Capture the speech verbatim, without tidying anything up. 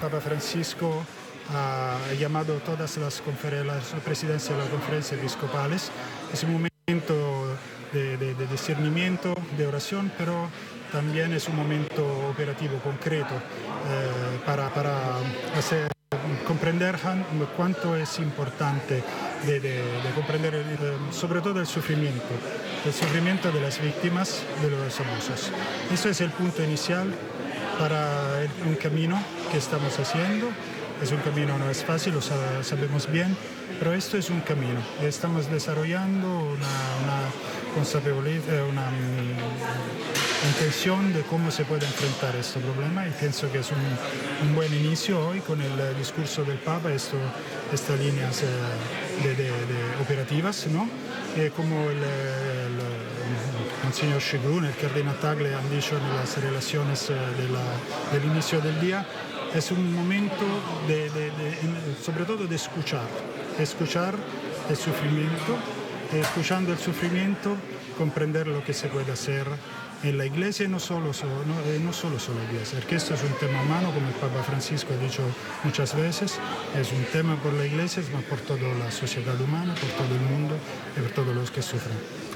Papa Francisco ha llamado todas las, las presidencias de las conferencias episcopales. Es un momento de, de, de discernimiento, de oración, pero también es un momento operativo, concreto, eh, para, para hacer, comprender cuánto es importante de, de, de comprender el, sobre todo el sufrimiento, el sufrimiento de las víctimas de los abusos. Eso es el punto inicial para el, un camino que estamos haciendo. Es un camino, no es fácil, lo sabemos bien, pero esto es un camino. Estamos desarrollando una, una consapevolezza, una um, intención de cómo se puede enfrentar este problema, y pienso que es un, un buen inicio hoy con el discurso del Papa, esto, estas líneas eh, de, de, de operativas, ¿no? Eh, como el, el, el Monsignor Schigrun, el Cardinal Tagle han dicho en las relaciones eh, de la, del inicio del día. Es un momento de, de, de, sobre todo de escuchar, de escuchar el sufrimiento, y escuchando el sufrimiento, comprender lo que se puede hacer en la Iglesia y no solo, no, no solo sobre la Iglesia, porque esto es un tema humano, como el Papa Francisco ha dicho muchas veces, es un tema por la Iglesia, pero por toda la sociedad humana, por todo el mundo y por todos los que sufren.